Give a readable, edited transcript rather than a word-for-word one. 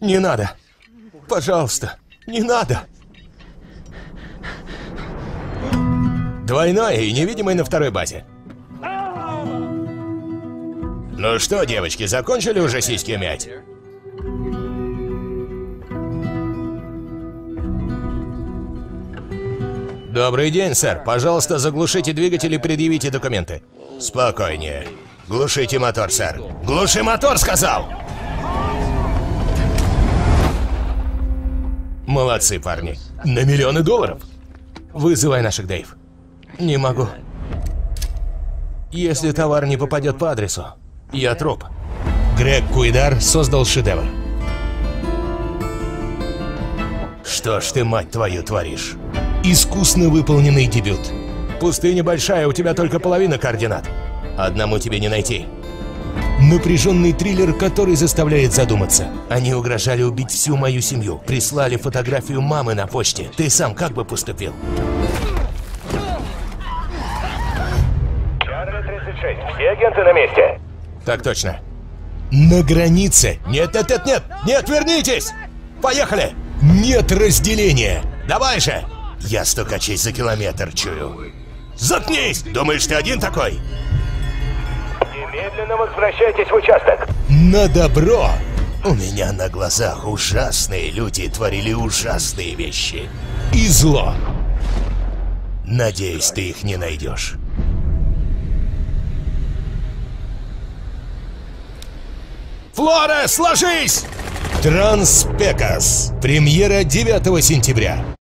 Не надо. Пожалуйста, не надо. Двойное и невидимое на второй базе. Ну что, девочки, закончили уже сиськи мять? Добрый день, сэр. Пожалуйста, заглушите двигатель и предъявите документы. Спокойнее. Глушите мотор, сэр. Глуши мотор, сказал! Молодцы, парни. На миллионы долларов. Вызывай наших, Дэйв. Не могу. Если товар не попадет по адресу, я труп. Грег Куидар создал шедевр. Что ж ты, мать твою, творишь? Искусно выполненный дебют. Пустыня большая, у тебя только половина координат. Одному тебе не найти. Напряженный триллер, который заставляет задуматься. Они угрожали убить всю мою семью. Прислали фотографию мамы на почте. Ты сам как бы поступил? Чарли 36, все агенты на месте? Так точно. На границе. Нет, нет, нет, нет! Нет, вернитесь! Поехали! Нет разделения! Давай же! Я стукачей за километр чую. Заткнись! Думаешь, ты один такой? Немедленно возвращайтесь в участок. На добро! У меня на глазах ужасные люди творили ужасные вещи. И зло. Надеюсь, ты их не найдешь. Флорес, ложись! Транспекас. Премьера 9 сентября.